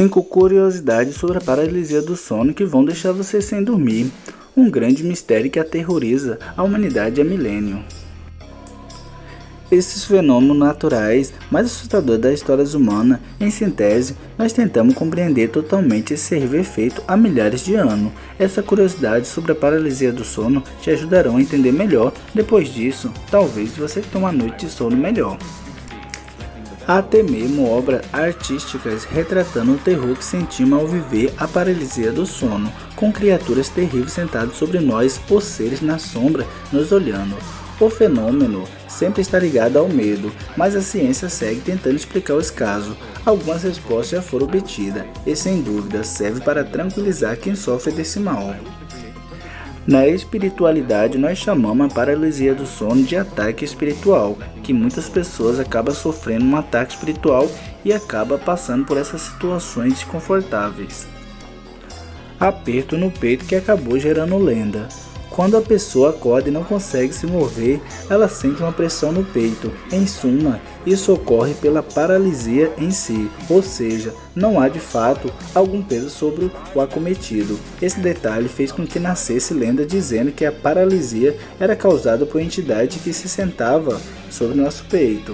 5 curiosidades sobre a paralisia do sono que vão deixar você sem dormir. Um grande mistério que aterroriza a humanidade há milênio. Esses fenômenos naturais mais assustadores da história humana, em síntese, nós tentamos compreender totalmente esse serviço feito há milhares de anos. Essa curiosidade sobre a paralisia do sono te ajudarão a entender melhor. Depois disso, talvez você tenha uma noite de sono melhor. Há até mesmo obras artísticas retratando o terror que sentimos ao viver a paralisia do sono, com criaturas terríveis sentadas sobre nós ou seres na sombra nos olhando. O fenômeno sempre está ligado ao medo, mas a ciência segue tentando explicar os casos. Algumas respostas já foram obtidas e sem dúvida serve para tranquilizar quem sofre desse mal. Na espiritualidade, nós chamamos a paralisia do sono de ataque espiritual, que muitas pessoas acabam sofrendo um ataque espiritual e acabam passando por essas situações desconfortáveis. Aperto no peito que acabou gerando lenda. Quando a pessoa acorda e não consegue se mover, ela sente uma pressão no peito. Em suma, isso ocorre pela paralisia em si, ou seja, não há de fato algum peso sobre o acometido. Esse detalhe fez com que nascesse lenda dizendo que a paralisia era causada por entidade que se sentava sobre nosso peito.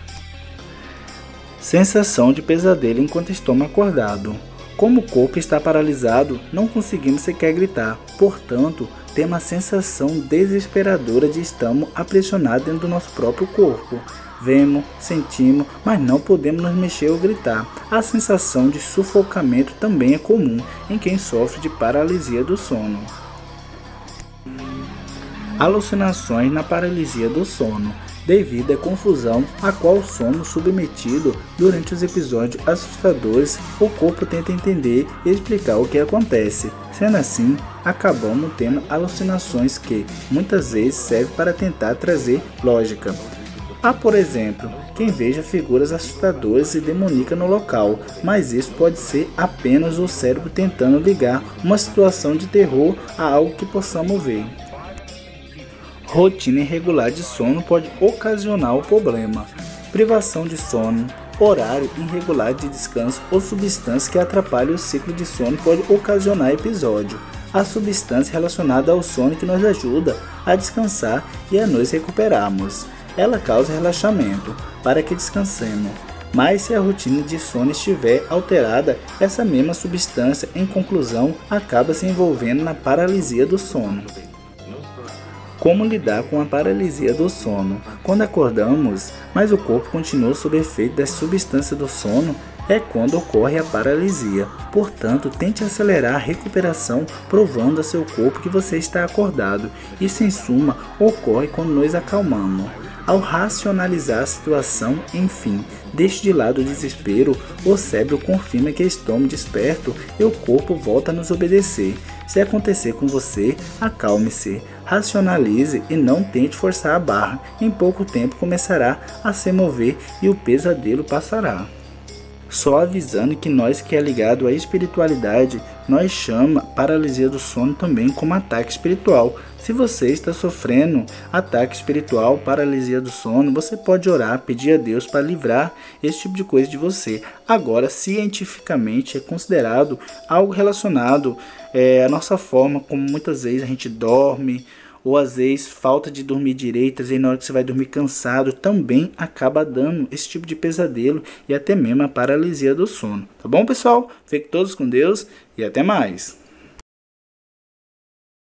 Sensação de pesadelo enquanto estamos acordados. Como o corpo está paralisado, não conseguimos sequer gritar, portanto, temos a sensação desesperadora de estarmos aprisionados dentro do nosso próprio corpo. Vemos, sentimos, mas não podemos nos mexer ou gritar. A sensação de sufocamento também é comum em quem sofre de paralisia do sono. Alucinações na paralisia do sono. Devido à confusão a qual somos submetidos durante os episódios assustadores, o corpo tenta entender e explicar o que acontece. Sendo assim, acabamos tendo alucinações que, muitas vezes, servem para tentar trazer lógica. Há, por exemplo, quem veja figuras assustadoras e demoníacas no local, mas isso pode ser apenas o cérebro tentando ligar uma situação de terror a algo que possamos ver. Rotina irregular de sono pode ocasionar o problema. Privação de sono, horário irregular de descanso ou substância que atrapalhe o ciclo de sono pode ocasionar episódio. A substância relacionada ao sono que nos ajuda a descansar e a nos recuperarmos. Ela causa relaxamento para que descansemos. Mas se a rotina de sono estiver alterada, essa mesma substância, em conclusão, acaba se envolvendo na paralisia do sono. Como lidar com a paralisia do sono? Quando acordamos, mas o corpo continua sob efeito da substância do sono, é quando ocorre a paralisia. Portanto, tente acelerar a recuperação, provando a seu corpo que você está acordado. Isso, em suma, ocorre quando nos acalmamos. Ao racionalizar a situação, enfim, deixe de lado o desespero, o cérebro confirma que estamos despertos e o corpo volta a nos obedecer. Se acontecer com você, acalme-se, racionalize e não tente forçar a barra. Em pouco tempo começará a se mover e o pesadelo passará. Só avisando que nós que é ligado à espiritualidade, nós chama paralisia do sono também como ataque espiritual. Se você está sofrendo ataque espiritual, paralisia do sono, você pode orar, pedir a Deus para livrar esse tipo de coisa de você. Agora, cientificamente é considerado algo relacionado à nossa forma como muitas vezes a gente dorme, ou às vezes falta de dormir direito, às vezes na hora que você vai dormir cansado, também acaba dando esse tipo de pesadelo e até mesmo a paralisia do sono. Tá bom, pessoal? Fiquem todos com Deus e até mais!